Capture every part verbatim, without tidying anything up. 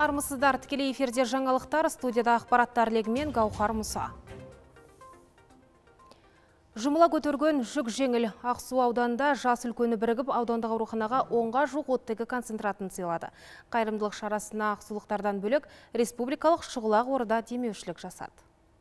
Армысыздар, тікелей эфирде жаңалықтар, студияда ақпараттар легімен Гаухар Мұса. Жұмыла көтерген жүк жеңіл Ақсу ауданында жас үлкені бірігіп аудандық ауруханаға онға жуық оттегі концентратын сыйлады. Қайырымдылық шарасына ақсулықтардан бөлек республикалық шұғыла қоры да демеушілік жасады.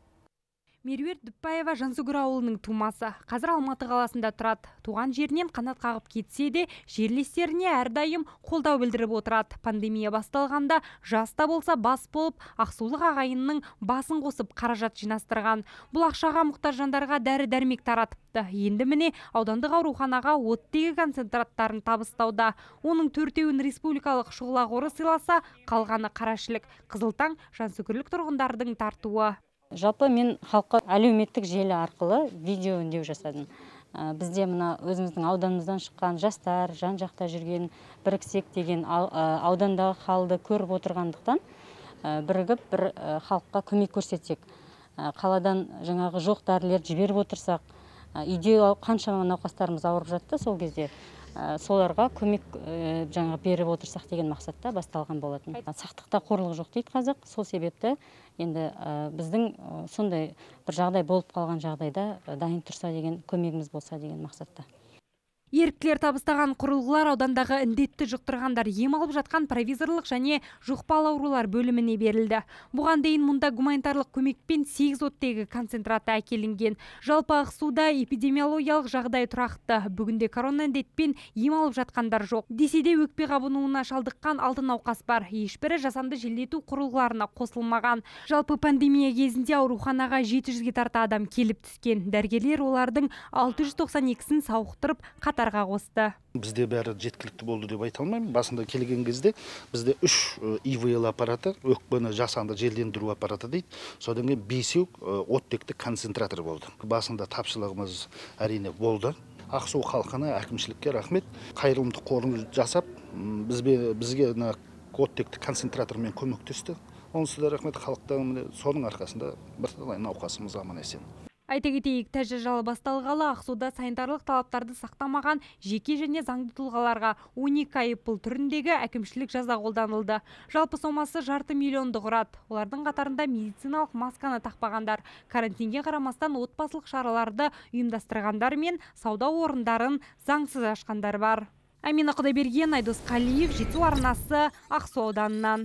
Меруерт Дүпбаева Жансүгір ауылының тумасы. Қазір Алматы қаласында тұрады. Туған жерінен қанат қағып кетсе де, жерлестеріне әрдайым қолдау білдіріп отырады. Пандемия басталғанда жаста болса бас болып, ақсулық ағайынның басын қосып қаражат жинастырған. Бұл ақшаға мұқтаж жандарға дәрі-дәрмек таратыпты. Енді міне аудандық ауруханаға оттегі концентраттарын табыстауда. Оның төртеуін республикалық шұғыла қоры сыйласа, қалғаны қарашілік. Қызылтаң жансүгірлік тұрғындардың тартуы. Жалпы мен халыққа әлеуметтік желі арқылы видео үндеу жасадым. Бізде мына өзіміздің ауданымыздан шыққан жастар, жан жақта жүрген біріксек деген аудандағы халды көріп отырғандықтан бірігіп бір халыққа көмек көрсетсек. Қаладан жаңағы жоқ дәрілер жіберіп отырсақ, үйде қаншама науқастарымыз ауырып жатты сол кезде. Соларға көмек жаңа беріп отырсақ деген мақсатта басталған болатын. Сақтықта қорлық жоқ дейді қазақ. Сол себепті енді біздің сондай бір жағдай болып қалған жағдайда дайын тұрса деген көмегіміз болса деген мақсатта. Еріктілер табыстаған құрылғылар аудандағы індетті жұқтырғандар ем алып жатқан провизорлық және жұқпалы аурулар бөліміне берілді. Бұған дейін мұнда гуманитарлық көмекпен сегіз оттегі концентраты әкелінген. Жалпы Ақсуда эпидемиологиялық жағдай тұрақты. Бүгінде корона індетпен ем алып жатқандар жоқ. Десе де өкпе қабынуына шалдыққан алты науқас бар. Ешбірі жасанды желдету құрылғыларына қосылмаған. Жалпы пандемия кезінде ауруханаға жеті жүзге тарта адам келіп түскен. Дәрігерлер олардың алты жүз тоқсан екісін сауықтырып қатарға қосты. Бізде бәрі жеткілікті болды деп айта алмаймын. Басында келген кезде бізде үш и вэ эл аппараты, өкпені жасанды желдендіру аппараты дейді. Содан кейін бесеу оттекті концентратор болды. Басында тапшылығымыз әрине болды. Ақсу халқына, әкімшілікке рахмет. Қайырымдылық қорын жасап, бізге бізге оттекті концентратормен көмектесті. Онсыз да рахмет, халықтың соның арқасында бірталай науқасымыз аман есен. Айта кетейік, тәжірибе басталғалы Ақсуда санитарлық талаптарды сақтамаған жеке және заңды тұлғаларға он екі айыппұл түріндегі әкімшілік жаза қолданылды. Жалпы сомасы жарты миллионды құрады. Олардың қатарында медициналық масканы тақпағандар, карантинге қарамастан отбасылық шараларды ұйымдастырғандар мен сауда орындарын заңсыз ашқандар бар. Амина Құдайберген, Айдос Қалиев, Жетісу арнасы, Ақсу ауданынан.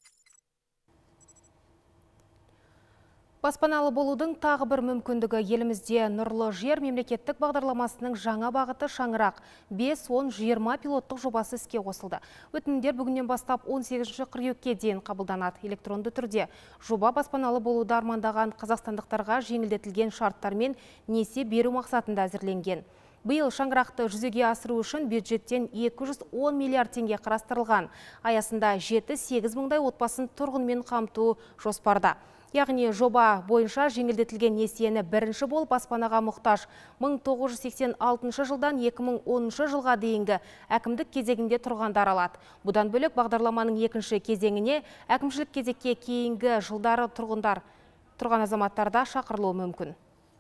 Баспаналы болудың тағы бір мүмкіндігі елімізде нұрлы жер мемлекеттік бағдарламасының жаңа бағыты шаңырақ бес он жиырма пилоттық жобасы іске қосылды. Өтінімдер бүгіннен бастап он сегізінші қыркүйекке дейін қабылданады электронды түрде. Жоба баспаналы болуды армандаған қазақстандықтарға жеңілдетілген шарттармен несие беру мақсатында әзірленген. Биыл шаңырақты жүзеге асыру үшін бюджеттен екі жүз он миллиард теңге қарастырылған. Аясында жеті сегіз мыңдай отбасын тұрғынмен қамту жоспарда. Яғни жоба бойынша жеңілдетілген несиені бірінші болып баспанаға мұқтаж мың тоғыз жүз сексен алтыншы жылдан екі мың оныншы жылға дейінгі әкімдік кезегінде тұрғандар алады. Бұдан бөлек бағдарламаның екінші кезеңіне әкімшілік кезекке кейінгі жылдары тұрғындар тұрған азаматтарда шақырылуы мүмкін.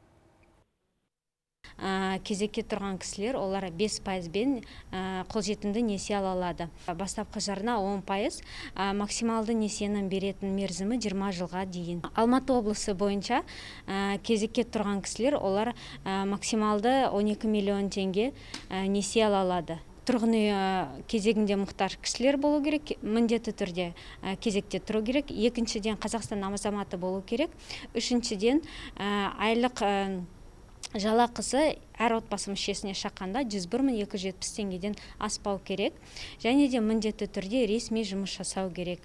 Кезекке тұрған кісілер олар бес пайызбен қолжетімді несие ала алады. Бастапқы жарна он пайыз, максималды несиенің беретін мерзімі жиырма жылға дейін. Алматы облысы бойынша кезекке тұрған кісілер олар максималды он екі миллион теңге несие ала алады. Тұрғын үй кезегінде мұқтаж кісілер болу керек, міндетті түрде кезекте тұру керек. Екіншіден Қазақстан азаматы болу керек. Үшіншіден айлық жалақысы әр отбасы мүшесіне шаққанда жүз бір мың екі жүз жетпіс теңгеден аспау керек. Және де міндетті түрде ресми жұмыс жасау керек.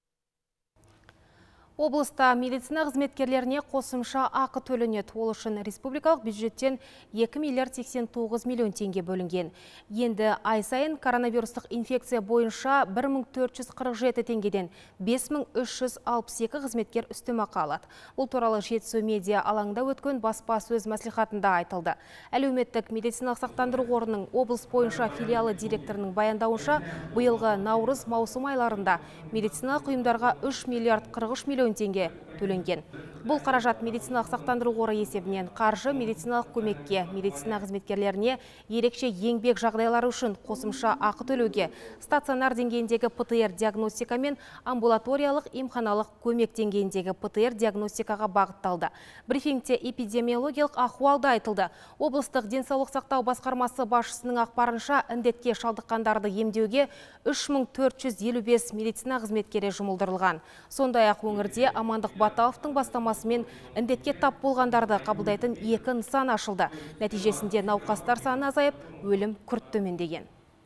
Облыста медицина қызметкерлеріне қосымша ақы төленеді. Ол үшін республикалық бюджеттен екі миллиард сексен тоғыз миллион теңге бөлінген. Енді ай сайын коронавирустық инфекция бойынша бір мың төрт жүз қырық жеті теңгеден бес мың үш жүз алпыс екі қызметкер үстемақы алады. Бұл туралы Жетісу медиа алаңында өткен баспасөз мәслихатында айтылды. Әлеуметтік медициналық сақтандыру қорының облыс бойынша филиалы директорының баяндауынша, биылғы наурыз маусым айларында медициналық ұйымдарға үш миллиард қырық үш миллион теңге төленген. Бұл қаражат медициналық сақтандыру қоры есебінен қаржы медициналық көмекке, медицина қызметкерлеріне ерекше еңбек жағдайлары үшін қосымша ақы төлеуге, стационар деңгейіндегі ПТР диагностика мен амбулаториялық емханалық көмек деңгейіндегі ПТР диагностикаға бағытталды. Брифингте эпидемиологиялық ахуалда айтылды. Облыстық денсаулық сақтау басқармасы басшысының ақпарынша індетке шалдыққандарды емдеуге үш мың төрт жүз елу бес медицина қызметкері жұмылдырылған. Сондай-ақ өңірде Амандық Баталовтың бастамасымен індетке тап болғандарды қабылдайтын екі нысан ашылды. Нәтижесінде науқастар саны азайып, өлім күрт төмендеген.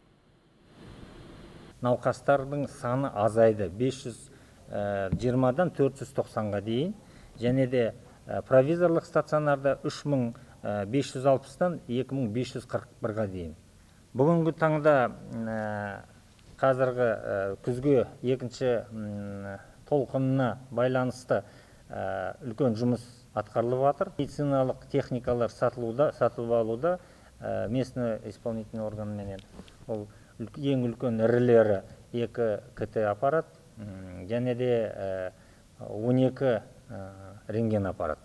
Науқастардың саны азайды бес жүз жиырмадан төрт жүз тоқсанға дейін, және де провизорлық стационарда үш мың бес жүз алпыстан екі мың бес жүз қырық бірге дейін. Бүгінгі таңда қазіргі күзге екінші толқынына байланысты үлкен жұмыс атқарылып жатыр. Медициналық техникалар сатылуда, сатылып алуда местный исполнительный органменен. Ол ең үлкен ірілері екі КТ аппарат, және де он екі рентген аппарат.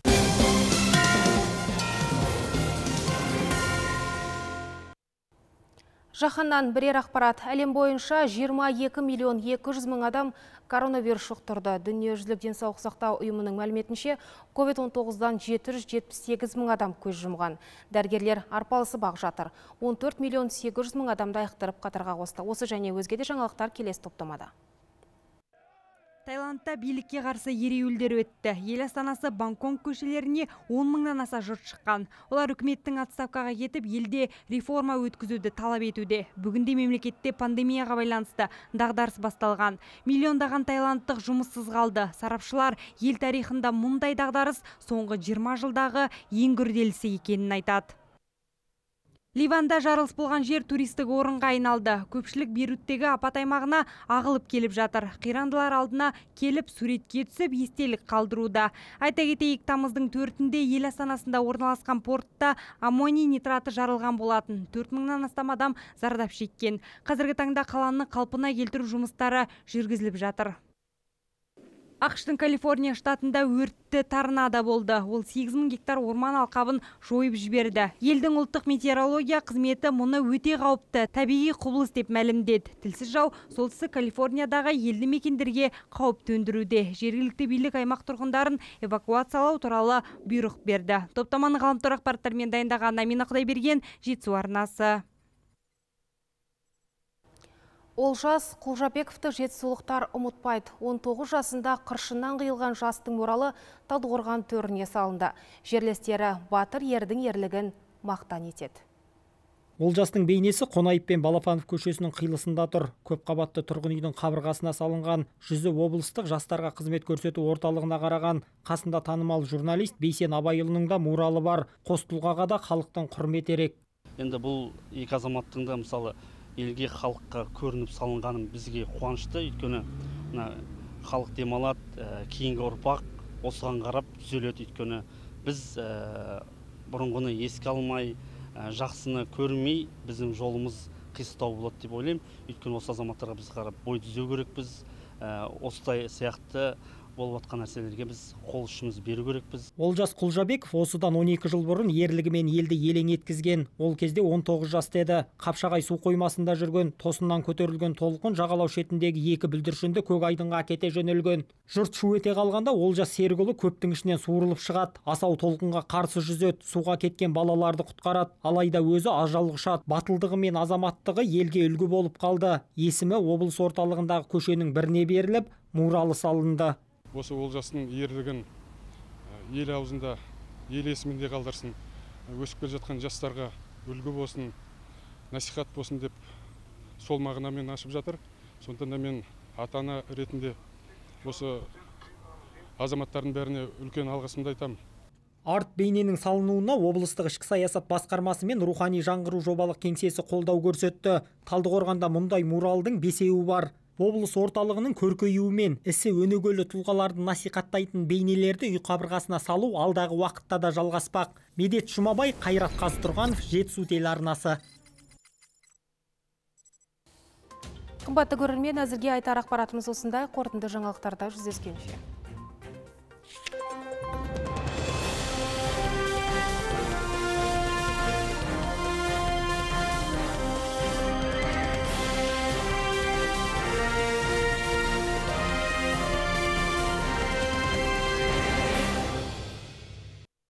Жаһаннан бірер ақпарат. Әлем бойынша жиырма екі миллион екі жүз мың адам коронавирус жұқтырды. Дүниежүзілік денсаулық сақтау ұйымының мәліметінше, ковид он тоғыздан жеті жүз жетпіс сегіз мың адам көз жұмған. Дәрігерлер арпалысы бақ жатыр. он төрт миллион сегіз жүз мың адамды айықтырып қатарға қосты. Осы және өзге де жаңалықтар келесі топтамада. Таиландта билікке қарсы ереуілдер өтті. Ел астанасы Бангкок көшелеріне он мыңнан аса жұрт шыққан. Олар үкіметтің отставкаға кетіп, елде реформа өткізуді талап етуде. Бүгінде мемлекетте пандемияға байланысты дағдарыс басталған. Миллиондаған таиландтық жұмыссыз қалды. Сарапшылар ел тарихында мұндай дағдарыс соңғы жиырма жылдағы ең күрделісі екенін айтады. Ливанда жарылыс болған жер туристік орынға айналды. Көпшілік Бейруттегі апат аймағына ағылып келіп жатыр. Қирандылар алдына келіп суретке түсіп естелік қалдыруда. Айта кетейік, тамыздың төртінде ел астанасында орналасқан портта аммоний нитраты жарылған болатын. төрт мыңнан астам адам зардап шеккен. Қазіргі таңда қаланы қалпына келтіру жұмыстары жүргізіліп жатыр. ақш-тың Калифорния штатында өртті торнадо болды. Ол сегіз мың гектар орман алқабын жойып жіберді. Елдің ұлттық метеорология қызметі мұны өте қауіпті табиғи құбылыс деп мәлімдеді. Тілсіз жау солтүстік Калифорниядағы елді мекендерге қауіп төндіруде. Жергілікті билік аймақ тұрғындарын эвакуациялау туралы бұйрық берді. Топтаманы ғаламтор ақпараттармен дайындаған Амина Құдайберген, Жетісу арнасы. Олжас Құлжабековті жетісулықтар ұмытпайды. он тоғыз жасында қыршыннан қиылған жастың мұралы Талдықорған төріне салынды. Жерлестері батыр ердің ерлігін мақтан етеді. Олжастың бейнесі Қонаев пен Балапанов көшесінің қиылысында тұр. Көп қабатты тұрғын үйдің қабырғасына салынған. Жүзі облыстық жастарға қызмет көрсету орталығына қараған. Қасында танымал журналист Бейсен Абайұлының да муралы бар. Қос тұлғаға да халықтың құрмет ерек. Енді бұл екі азаматтың да мысалы елге халыққа көрініп салынғаным бізге қуанышты. Өйткені халық демалады, кейінгі ұрпақ осыған қарап түзеледі. Өйткені біз бұрынғыны еске алмай, жақсыны көрмей, біздің жолымыз қиыстау болады деп ойлаймын. Өйткені осы азаматтарға біз қарап бой түзеу керекпіз. Осылай сияқты болып жатқан нәрселерге біз қол ұшымыз беру керекпіз. Олжас Құлжабеков осыдан он екі жыл бұрын ерлігімен елді елең еткізген. Ол кезде он тоғыз жаста еді. Қапшағай су қоймасында жүрген, тосыннан көтерілген толқын жағалау шетіндегі екі бүлдіршінді көк айдынға әкете жөнелген. Жұрт шу ете қалғанда Олжас Серікұлы көптің ішінен суырылып шығады. Асау толқынға қарсы жүзеді, суға кеткен балаларды құтқарады. Алайда өзі ажал құшады. Батылдығы мен азаматтығы елге үлгі болып қалды. Есімі облыс орталығындағы көшенің біріне беріліп, муралы салынды. Осы Олжастың ерлігін ел аузында, ел есімінде қалдырсын, өсіп келе жатқан жастарға үлгі болсын, насихат болсын деп сол мағынамен ашып жатыр. Сондықтан да мен ата-ана ретінде осы азаматтардың бәріне үлкен алғысымды айтамын. Арт бейненің салынуына облыстық ішкі саясат басқармасы мен рухани жаңғыру жобалық кеңсесі қолдау көрсетті. Талдықорғанда мұндай муралдың бесеуі бар. Облыс орталығының көркеюімен ісі өнегелі тұлғаларды насихаттайтын бейнелерді үй қабырғасына салу алдағы уақытта да жалғаспақ. Медет Жұмабай, Қайрат Қазтұрғанов, Жетісу телеарнасы. Қымбатты көрермен, әзірге айтар ақпаратымыз осындай. Қорытынды жаңалықтарда жүздескенше.